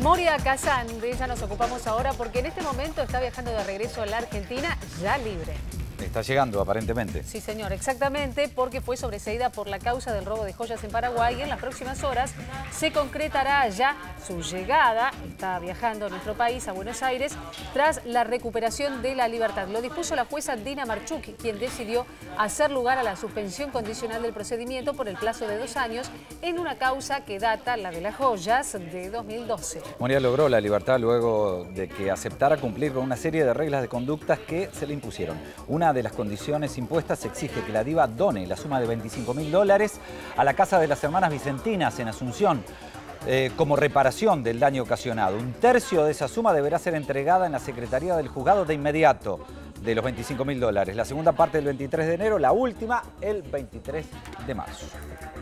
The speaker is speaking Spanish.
Moria Kazan, de ella nos ocupamos ahora porque en este momento está viajando de regreso a la Argentina ya libre. Está llegando, aparentemente. Sí, señor, exactamente, porque fue sobreseída por la causa del robo de joyas en Paraguay y en las próximas horas se concretará ya su llegada. Está viajando a nuestro país, a Buenos Aires, tras la recuperación de la libertad. Lo dispuso la jueza Dina Marchuk, quien decidió hacer lugar a la suspensión condicional del procedimiento por el plazo de 2 años en una causa que data, la de las joyas, de 2012. Moria logró la libertad luego de que aceptara cumplir con una serie de reglas de conductas que se le impusieron. Una de las condiciones impuestas exige que la diva done la suma de $25.000 a la Casa de las Hermanas Vicentinas en Asunción como reparación del daño ocasionado. 1/3 de esa suma deberá ser entregada en la Secretaría del Juzgado de inmediato de los $25.000. La segunda parte el 23 de enero, la última el 23 de marzo.